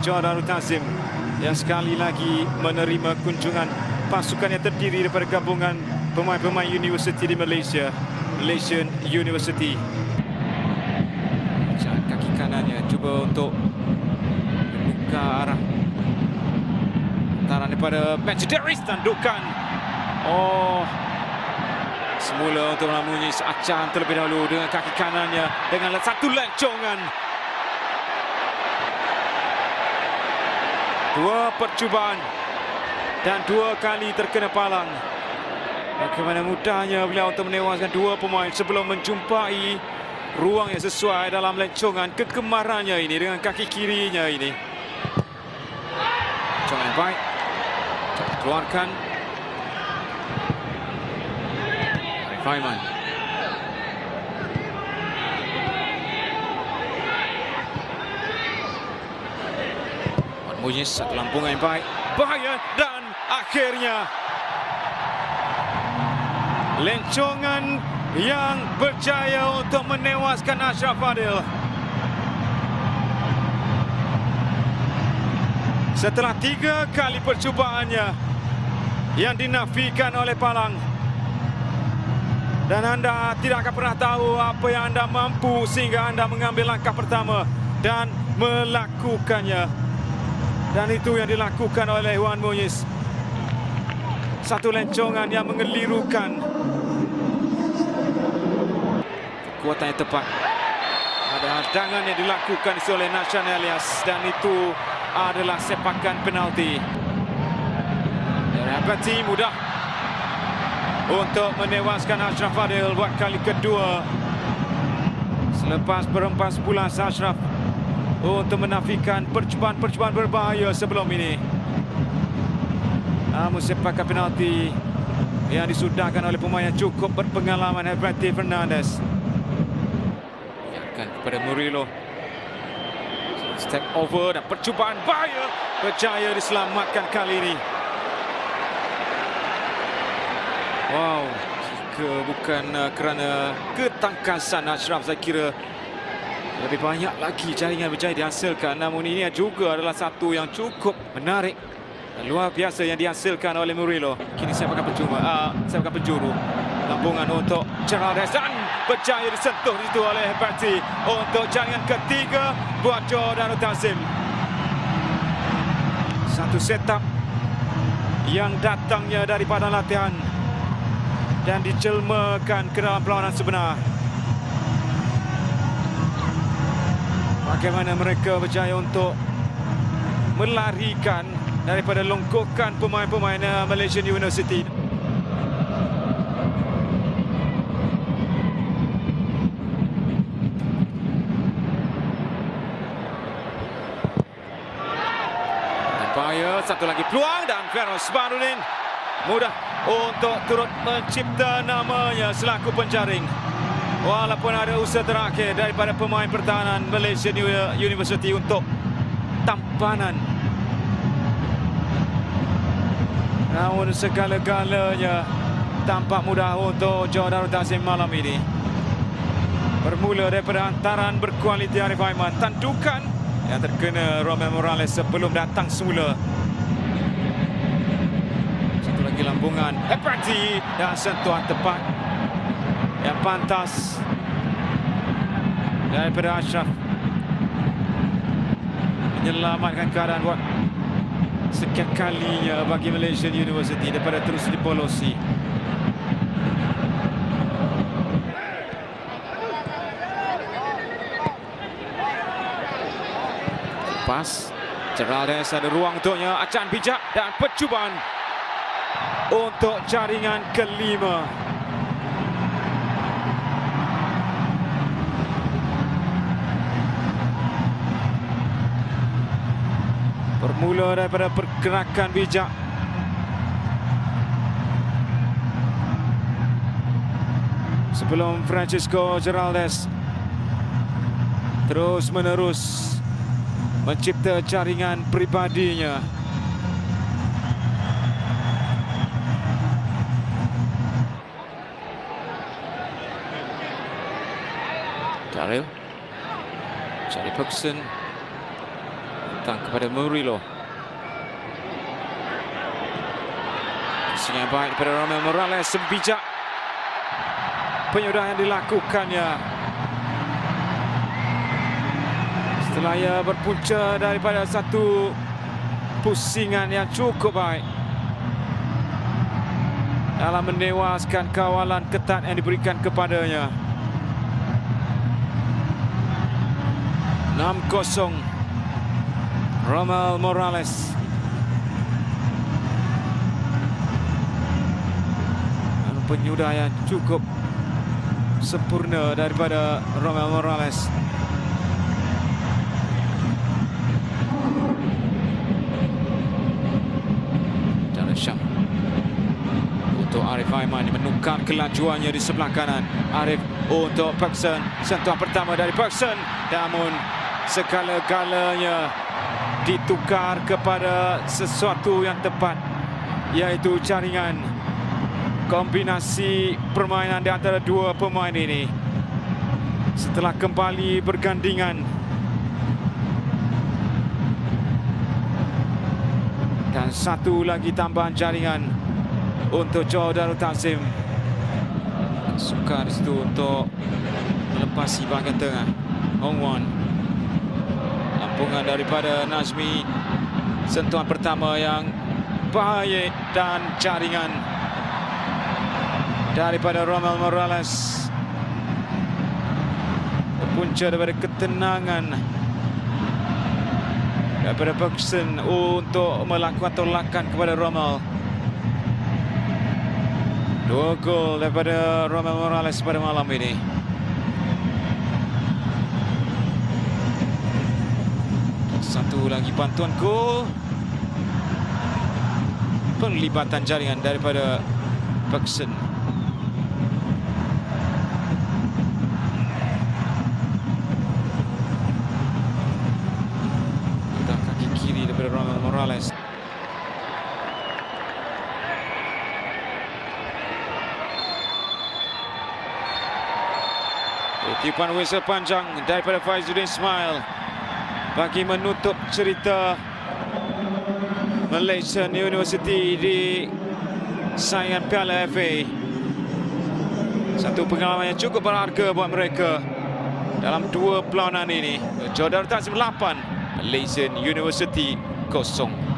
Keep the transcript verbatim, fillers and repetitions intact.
John Darul Tazim yang sekali lagi menerima kunjungan pasukan yang terdiri daripada gabungan pemain-pemain universiti di Malaysia, Malaysian University. Jangan kaki kanannya cuba untuk membuka arah antaran daripada Manchesteris, tandukan. Oh, semula untuk melalui Acan terlebih dahulu dengan kaki kanannya dengan satu lencongan. Dua percubaan dan dua kali terkena palang. Bagaimana mudahnya beliau untuk menewaskan dua pemain sebelum menjumpai ruang yang sesuai dalam lencongan kegemarannya ini dengan kaki kirinya ini. Lencongan yang baik. Keluarkan. Arif Aiman. Mujiz, satu lampungan yang baik, bahaya, dan akhirnya lencongan yang berjaya untuk menewaskan Ashraf Fadil. Setelah tiga kali percubaannya yang dinafikan oleh palang, dan anda tidak akan pernah tahu apa yang anda mampu sehingga anda mengambil langkah pertama dan melakukannya. Dan itu yang dilakukan oleh Wan Mujiz. Satu lencongan yang mengelirukan. Kekuatan yang tepat. Ada hadangan yang dilakukan oleh Nashan Elias. Dan itu adalah sepakan penalti. Dan Abati mudah untuk menewaskan Ashraf Fadil buat kali kedua. Selepas berempas pulas Ashraf untuk menafikan percubaan-percubaan berbahaya sebelum ini. Namun sepakan penalti yang disudahkan oleh pemain yang cukup berpengalaman, Abati Fernandez. Biarkan kepada Murillo. Step over dan percubaan bahaya berjaya diselamatkan kali ini. Wow, jika bukan uh, kerana ketangkasan Ashraf, saya kira lebih banyak lagi jaringan berjaya dihasilkan. Namun ini juga adalah satu yang cukup menarik dan luar biasa yang dihasilkan oleh Murillo. Kini saya akan penjuru, uh, saya akan penjuru. Lambungan untuk Geraldes dan berjaya disentuh itu oleh Abati untuk jaringan ketiga buat John Darul Tazim. Satu setup yang datangnya daripada latihan dan dijelmakan ke dalam perlawanan sebenar. Bagaimana mereka berjaya untuk melarikan daripada longkokan pemain-pemain Malaysian University. Bahaya, satu lagi peluang dan Feroz Baharudin mudah untuk turut mencipta namanya selaku penjaring. Walaupun ada usaha terakhir daripada pemain pertahanan Malaysian University untuk tampanan. Namun segala-galanya tampak mudah untuk John Darul Tazim malam ini. Bermula daripada hantaran berkualiti Arif Aiman. Tandukan yang terkena Romel Morales sebelum datang semula. Satu lagi lambungan Abati dan sentuhan tepat yang pantas daripada Ashraf menyelamatkan keadaan buat sekian kalinya bagi Malaysian University daripada terus dipolosi. Pas Geraldes, ada ruang untuknya, Acan bijak dan percubaan untuk jaringan kelima. Bermula daripada pergerakan bijak. Sebelum Francisco Geraldes terus menerus mencipta jaringan pribadinya. Daryl, Charlie Pugson, Datang kepada Murillo. Passing yang baik daripada Romel Morales. Sebijak penyudahan yang dilakukannya. Setelah ia berpunca daripada satu pusingan yang cukup baik dalam menewaskan kawalan ketat yang diberikan kepadanya. enam kosong Romel Morales. Penyudah yang cukup sempurna daripada Romel Morales. Darren Sham untuk Arif Aiman menukar kelajuannya di sebelah kanan. Arif untuk Paxson. Sentuhan pertama dari Paxson, namun segala-galanya ditukar kepada sesuatu yang tepat, iaitu jaringan. Kombinasi permainan di antara dua pemain ini setelah kembali bergandingan, dan satu lagi tambahan jaringan untuk Joe Darul Takzim. Suka di situ untuk melepasi bahagian tengah. Hong Wan, lampungan daripada Nazmi. Sentuhan pertama yang baik dan jaringan daripada Romel Morales. Punca daripada ketenangan daripada Paxson untuk melakukan tolakan kepada Romel. Dua gol daripada Romel Morales pada malam ini. Satu lagi bantuan gol. Penglibatan jaringan daripada Paxson. Romel Morales. Tiupan whistle panjang daripada Faizuddin Ismail bagi menutup cerita Malaysian University di saingan Piala F A. Satu pengalaman yang cukup berharga buat mereka dalam dua perlawanan ini. Joe Darul Takzim lapan, Malaysian University kosong.